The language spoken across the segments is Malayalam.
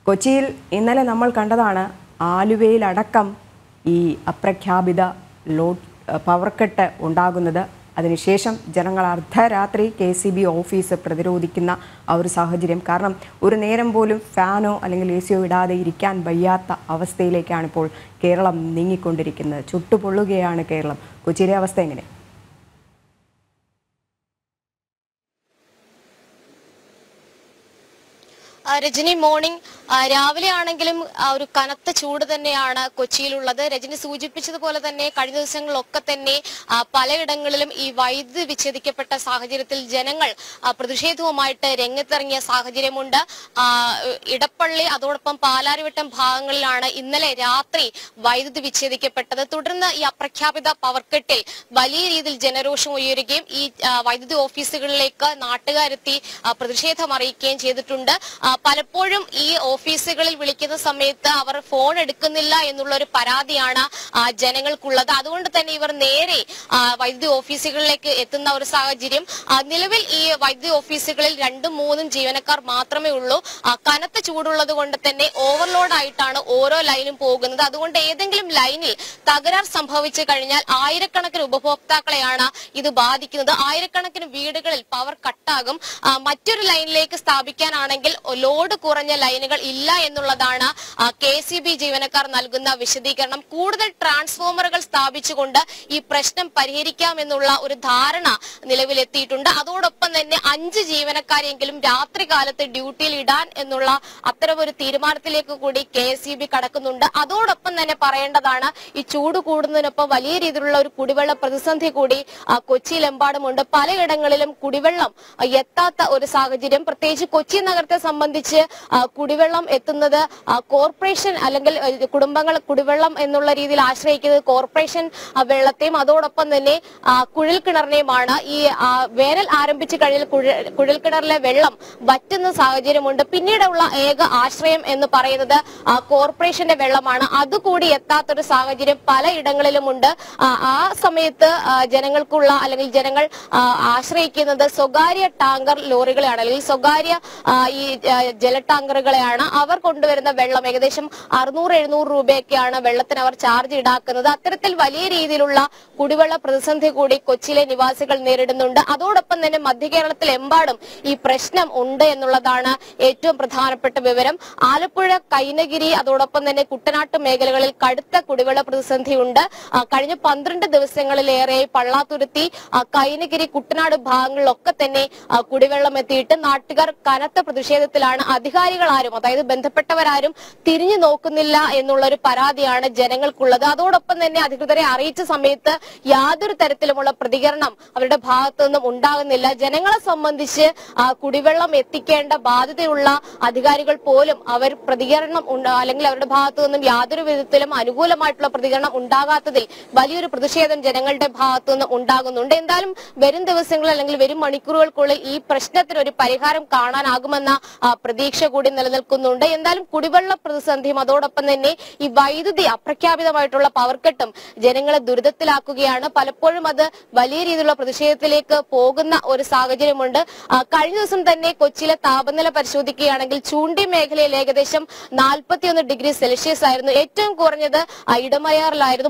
കൊച്ചിയിൽ ഇന്നലെ നമ്മൾ കണ്ടതാണ് ആലുവയിലടക്കം ഈ അപ്രഖ്യാപിത പവർ കട്ട് ഉണ്ടാകുന്നത്. അതിനുശേഷം ജനങ്ങൾ അർദ്ധരാത്രി KCB ഓഫീസ് പ്രതിരോധിക്കുന്ന ആ ഒരു സാഹചര്യം. കാരണം ഒരു നേരം പോലും ഫാനോ അല്ലെങ്കിൽ AC ഇടാതെ ഇരിക്കാൻ വയ്യാത്ത അവസ്ഥയിലേക്കാണ് ഇപ്പോൾ കേരളം നീങ്ങിക്കൊണ്ടിരിക്കുന്നത്. ചുട്ടുപൊള്ളുകയാണ് കേരളം. കൊച്ചിയിലെ അവസ്ഥ എങ്ങനെ? രജനി, മോർണിംഗ് രാവിലെ ആണെങ്കിലും ഒരു കനത്ത ചൂട് തന്നെയാണ് കൊച്ചിയിലുള്ളത്. രജനി സൂചിപ്പിച്ചതുപോലെ തന്നെ കഴിഞ്ഞ ദിവസങ്ങളിലൊക്കെ തന്നെ പലയിടങ്ങളിലും ഈ വൈദ്യുതി വിച്ഛേദിക്കപ്പെട്ട സാഹചര്യത്തിൽ ജനങ്ങൾ പ്രതിഷേധവുമായിട്ട് രംഗത്തിറങ്ങിയ സാഹചര്യമുണ്ട്. ഇടപ്പള്ളി അതോടൊപ്പം പാലാരിവട്ടം ഭാഗങ്ങളിലാണ് ഇന്നലെ രാത്രി വൈദ്യുതി വിച്ഛേദിക്കപ്പെട്ടത്. തുടർന്ന് ഈ അപ്രഖ്യാപിത പവർ കട്ടിൽ വലിയ രീതിയിൽ ജനരോഷം ഉയരുകയും ഈ വൈദ്യുതി ഓഫീസുകളിലേക്ക് നാട്ടുകാരെത്തി പ്രതിഷേധം അറിയിക്കുകയും ചെയ്തിട്ടുണ്ട്. പലപ്പോഴും ഈ ഓഫീസുകളിൽ വിളിക്കുന്ന സമയത്ത് അവർ ഫോൺ എടുക്കുന്നില്ല എന്നുള്ള ഒരു പരാതിയാണ് ജനങ്ങൾക്കുള്ളത്. അതുകൊണ്ട് തന്നെ ഇവർ നേരെ വൈദ്യുതി ഓഫീസുകളിലേക്ക് എത്തുന്ന ഒരു സാഹചര്യം. നിലവിൽ ഈ വൈദ്യുതി ഓഫീസുകളിൽ 2-3 ജീവനക്കാർ മാത്രമേ ഉള്ളൂ. കനത്ത ചൂടുള്ളത് കൊണ്ട് തന്നെ ഓവർലോഡ് ആയിട്ടാണ് ഓരോ ലൈനും പോകുന്നത്. അതുകൊണ്ട് ഏതെങ്കിലും ലൈനിൽ തകരാർ സംഭവിച്ചു കഴിഞ്ഞാൽ ആയിരക്കണക്കിന് ഉപഭോക്താക്കളെയാണ് ഇത് ബാധിക്കുന്നത്. ആയിരക്കണക്കിന് വീടുകളിൽ പവർ കട്ടാകും. മറ്റൊരു ലൈനിലേക്ക് സ്ഥാപിക്കാനാണെങ്കിൽ ലോഡ് കുറഞ്ഞ ലൈനുകൾ ഇല്ല എന്നുള്ളതാണ് KCB ജീവനക്കാർ നൽകുന്ന വിശദീകരണം. കൂടുതൽ ട്രാൻസ്ഫോമറുകൾ സ്ഥാപിച്ചുകൊണ്ട് ഈ പ്രശ്നം പരിഹരിക്കാമെന്നുള്ള ഒരു ധാരണ നിലവിലെത്തിയിട്ടുണ്ട്. അതോടൊപ്പം തന്നെ 5 ജീവനക്കാരെങ്കിലും രാത്രി കാലത്ത് ഡ്യൂട്ടിയിൽ ഇടാൻ എന്നുള്ള അത്തരമൊരു തീരുമാനത്തിലേക്ക് കൂടി KCB കടക്കുന്നുണ്ട്. അതോടൊപ്പം തന്നെ പറയേണ്ടതാണ്, ഈ ചൂട് കൂടുന്നതിനൊപ്പം വലിയ രീതിയിലുള്ള ഒരു കുടിവെള്ള പ്രതിസന്ധി കൂടി കൊച്ചിയിലെമ്പാടുമുണ്ട്. പലയിടങ്ങളിലും കുടിവെള്ളം എത്താത്ത ഒരു സാഹചര്യം. പ്രത്യേകിച്ച് കൊച്ചി നഗരത്തെ സംബന്ധിച്ച് കുടിവെള്ളം എത്തുന്നത് കോർപ്പറേഷൻ അല്ലെങ്കിൽ കുടുംബങ്ങൾ കുടിവെള്ളം എന്നുള്ള രീതിയിൽ ആശ്രയിക്കുന്നത് കോർപ്പറേഷൻ വെള്ളത്തെയും അതോടൊപ്പം തന്നെ കുഴൽ കിണറിനെയുമാണ്. ഈ വേനൽ ആരംഭിച്ചു കഴിഞ്ഞാൽ കുഴൽ കിണറിലെ വെള്ളം വറ്റുന്ന സാഹചര്യമുണ്ട്. പിന്നീടുള്ള ഏക ആശ്രയം എന്ന് പറയുന്നത് കോർപ്പറേഷന്റെ വെള്ളമാണ്. അതുകൂടി എത്താത്തൊരു സാഹചര്യം പലയിടങ്ങളിലുമുണ്ട്. ആ സമയത്ത് ജനങ്ങൾക്കുള്ള അല്ലെങ്കിൽ ജനങ്ങൾ ആശ്രയിക്കുന്നത് സ്വകാര്യ ടാങ്കർ ലോറികളെയാണ് അല്ലെങ്കിൽ സ്വകാര്യ ഈ ജല ടാങ്കറുകളെയാണ്. അവർ കൊണ്ടുവരുന്ന വെള്ളം ഏകദേശം 600-700 രൂപയൊക്കെയാണ് വെള്ളത്തിന് അവർ ചാർജ് ഈടാക്കുന്നത്. അത്തരത്തിൽ വലിയ രീതിയിലുള്ള കുടിവെള്ള പ്രതിസന്ധി കൂടി കൊച്ചിയിലെ നിവാസികൾ നേരിടുന്നുണ്ട്. അതോടൊപ്പം തന്നെ മധ്യ കേരളത്തിലെമ്പാടും ഈ പ്രശ്നം ഉണ്ട് എന്നുള്ളതാണ് ഏറ്റവും പ്രധാനപ്പെട്ട വിവരം. ആലപ്പുഴ, കൈനഗിരി അതോടൊപ്പം തന്നെ കുട്ടനാട്ട് മേഖലകളിൽ കടുത്ത കുടിവെള്ള പ്രതിസന്ധിയുണ്ട്. കഴിഞ്ഞ 12 ദിവസങ്ങളിലേറെ പള്ളാത്തുരുത്തി, കൈനഗിരി, കുട്ടനാട് ഭാഗങ്ങളിലൊക്കെ തന്നെ കുടിവെള്ളം എത്തിയിട്ട് നാട്ടുകാർ കനത്ത പ്രതിഷേധത്തിലാണ്. അധികാരികളാരും അതായത് ബന്ധപ്പെട്ടവരാരും തിരിഞ്ഞു നോക്കുന്നില്ല എന്നുള്ളൊരു പരാതിയാണ് ജനങ്ങൾക്കുള്ളത്. അതോടൊപ്പം തന്നെ അധികൃതരെ അറിയിച്ച സമയത്ത് യാതൊരു തരത്തിലുമുള്ള പ്രതികരണം അവരുടെ ഭാഗത്തു നിന്നും ഉണ്ടാകുന്നില്ല. ജനങ്ങളെ സംബന്ധിച്ച് കുടിവെള്ളം എത്തിക്കേണ്ട ബാധ്യതയുള്ള അധികാരികൾ പോലും അവർ പ്രതികരണം അല്ലെങ്കിൽ അവരുടെ ഭാഗത്തു നിന്നും യാതൊരു വിധത്തിലും അനുകൂലമായിട്ടുള്ള പ്രതികരണം ഉണ്ടാകാത്തതിൽ വലിയൊരു പ്രതിഷേധം ജനങ്ങളുടെ ഭാഗത്തു നിന്നും ഉണ്ടാകുന്നുണ്ട്. എന്തായാലും വരും ദിവസങ്ങളിൽ അല്ലെങ്കിൽ വരും മണിക്കൂറുകൾക്കുള്ളിൽ ഈ പ്രശ്നത്തിന് ഒരു പരിഹാരം കാണാനാകുമെന്ന പ്രതീക്ഷ കൂടി നിലനിൽക്കുന്നുണ്ട്. എന്തായാലും കുടിവെള്ള പ്രതിസന്ധിയും അതോടൊപ്പം തന്നെ ഈ വൈദ്യുതി അപ്രഖ്യാപിതമായിട്ടുള്ള പവർ കട്ടും ജനങ്ങളെ ദുരിതത്തിലാക്കുകയാണ്. പലപ്പോഴും അത് വലിയ രീതിയിലുള്ള പ്രതിഷേധത്തിലേക്ക് പോകുന്ന ഒരു സാഹചര്യമുണ്ട്. കഴിഞ്ഞ ദിവസം തന്നെ കൊച്ചിയിലെ താപനില പരിശോധിക്കുകയാണെങ്കിൽ ചൂണ്ടി മേഖലയിൽ ഏകദേശം 41 ഡിഗ്രി സെൽഷ്യസ് ആയിരുന്നു. ഏറ്റവും കുറഞ്ഞത് ഇടമലയാറിലായിരുന്നു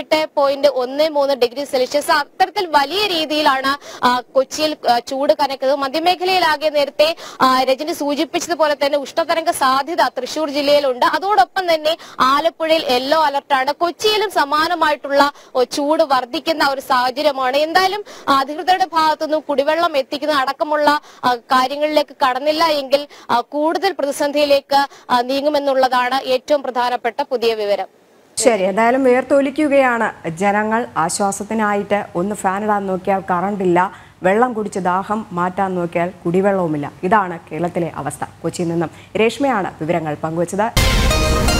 38.13 ഡിഗ്രി സെൽഷ്യസ്. അത്തരത്തിൽ വലിയ രീതിയിലാണ് കൊച്ചിയിൽ ചൂട് കനക്കുന്നത്. മധ്യമേഖലയിലാകെ നേരത്തെ രജനി സൂചിപ്പിച്ചതുപോലെ തന്നെ ഉഷ്ണതരംഗ സാധ്യത തൃശൂർ ജില്ലയിലുണ്ട്. അതോടൊപ്പം തന്നെ ആലപ്പുഴയിൽ യെല്ലോ അലർട്ടാണ്. കൊച്ചിയിലും സമാനമായിട്ടുള്ള ചൂട് വർദ്ധിക്കുന്ന ഒരു സാഹചര്യമാണ്. എന്തായാലും അധികൃതരുടെ ഭാഗത്തുനിന്നും കുടിവെള്ളം എത്തിക്കുന്ന അടക്കമുള്ള കാര്യങ്ങളിലേക്ക് കടന്നില്ല എങ്കിൽ കൂടുതൽ പ്രതിസന്ധിയിലേക്ക് നീങ്ങുമെന്നുള്ളതാണ് ഏറ്റവും പ്രധാനപ്പെട്ട പുതിയ വിവരം. ശരി, എന്തായാലും വേർത്തൊലിക്കുകയാണ് ജനങ്ങൾ. ആശ്വാസത്തിനായിട്ട് ഒന്ന് ഫാനിടാൻ നോക്കിയാൽ കറണ്ടില്ല, വെള്ളം കുടിച്ച് ദാഹം മാറ്റാൻ നോക്കിയാൽ കുടിവെള്ളവുമില്ല. ഇതാണ് കേരളത്തിലെ അവസ്ഥ. കൊച്ചിയിൽ നിന്നും രേഷ്മയാണ് വിവരങ്ങൾ പങ്കുവച്ചത്.